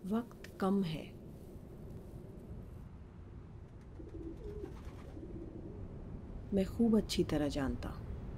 वक्त कम है। मैं खूब अच्छी तरह जानता।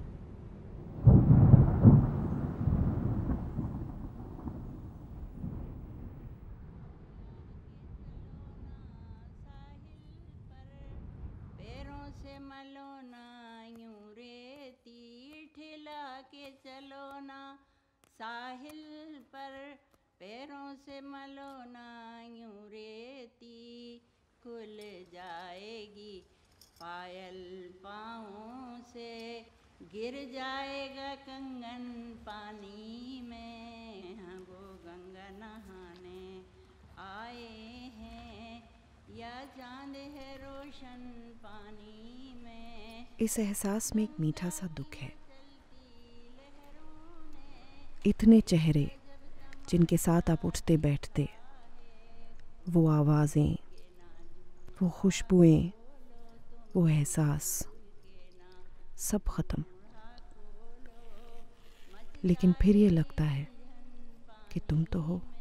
पैरों से मलो ना यूं रेती, ठिला के चलो ना साहिल पर। पैरों से मलो ना यूं रेती, खुल जाएगी पायल पाँवों से। गिर जाएगा कंगन पानी में, हाँ वो गंगा नहाने आए हैं, या चांद है रोशन पानी में। इस एहसास में एक मीठा सा दुख है। चलती लहरों ने इतने चेहरे गजब जिनके साथ आप तमाशा उठते बैठते, है। वो आवाज़ें, के ना वो झूठा खुशबुएं, बोलो तुम, वो एहसास, भूल के ना सब ख़त्म। चूल्हा खोलो। मच लेकिन फिर ये जाएगी लगता है उलझन कि तुम तो पानी हो। में।